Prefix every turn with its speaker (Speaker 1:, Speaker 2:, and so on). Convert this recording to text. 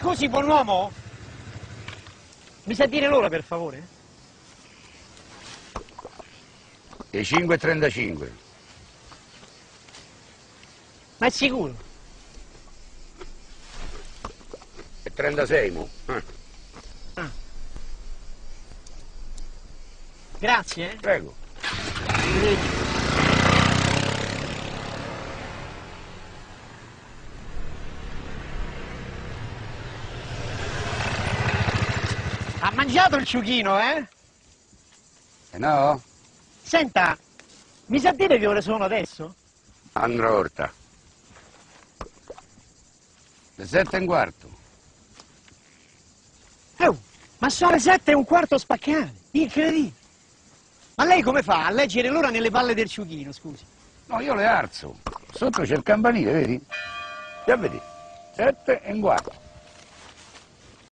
Speaker 1: Scusi, buon uomo? Mi sa dire l'ora, per favore?
Speaker 2: Le 5:35.
Speaker 1: Ma è sicuro?
Speaker 2: E 36, mo.
Speaker 1: Ah. Grazie,
Speaker 2: Prego.
Speaker 1: Ha mangiato il ciuchino, eh?
Speaker 2: No?
Speaker 1: Senta, mi sa dire che ore sono adesso?
Speaker 2: Andrò orta. Le 7:15.
Speaker 1: Oh, ma sono le 7:15 spaccate, incredibile. Ma lei come fa a leggere l'ora nelle palle del ciuchino, scusi?
Speaker 2: No, io le alzo. Sotto c'è il campanile, vedi? Già vedi? 7:15.